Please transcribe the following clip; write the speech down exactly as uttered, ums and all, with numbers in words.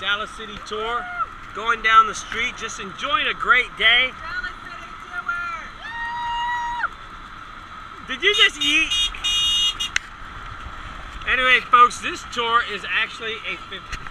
Dallas City tour, going down the street, just enjoying a great day. Did you just eat? Anyway, folks, this tour is actually a